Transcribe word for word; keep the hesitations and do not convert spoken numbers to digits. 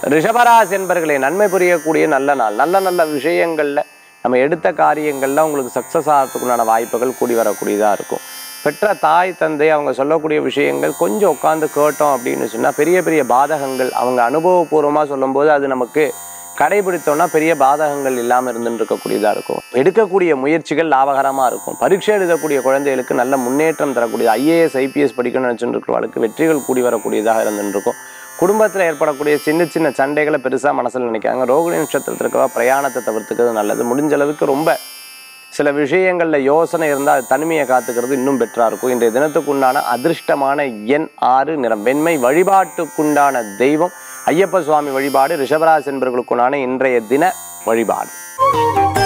ரிஷபராசி என்பர்களே, நன்மை புரியக்கூடிய நல்ல நாள். நல்ல நல்ல விஷயங்கள்ல நம்ம எடுத்த காரியங்கள்ல உங்களுக்கு சக்ஸஸ் ஆகிறதுக்குண்டான வாய்ப்புகள் கூடி வரக்கூடியதாக இருக்கும். பெற்ற தாய் தந்தை அவங்க சொல்லக்கூடிய விஷயங்கள் கொஞ்சம் உட்காந்து கேட்டோம் அப்படின்னு சொன்னால் பெரிய பெரிய பாதகங்கள் அவங்க அனுபவபூர்வமாக சொல்லும்போது அது நமக்கு கடைபிடித்தோம்னா பெரிய பாதகங்கள் இல்லாமல் இருந்துட்டு இருக்கக்கூடியதாக இருக்கும். எடுக்கக்கூடிய முயற்சிகள் லாபகரமாக இருக்கும். பரீட்சை எழுதக்கூடிய குழந்தைகளுக்கு நல்ல முன்னேற்றம் தரக்கூடிய ஐஏஎஸ் ஐபிஎஸ் படிக்கணும்னு நினச்சிட்டு இருக்கிறவங்களுக்கு வெற்றிகள் கூடி வரக்கூடியதாக இருந்துட்டு இருக்கும். குடும்பத்தில் ஏற்படக்கூடிய சின்ன சின்ன சண்டைகளை பெருசாக மனசில் நினைக்காங்க. ரோகிணி நட்சத்திரத்தில் இருக்கவா பிரயாணத்தை தவிர்த்துக்கிறது நல்லது. முடிஞ்ச அளவுக்கு ரொம்ப சில விஷயங்களில் யோசனை இருந்தால் அது தனிமையை காத்துக்கிறது இன்னும் பெட்டராக இருக்கும். இன்றைய தினத்துக்குண்டான அதிர்ஷ்டமான எண் ஆறு, நிறம் வெண்மை. வழிபாட்டுக்குண்டான தெய்வம் ஐயப்ப சுவாமி வழிபாடு ரிஷபராசி என்பவர்களுக்குண்டான இன்றைய தின வழிபாடு.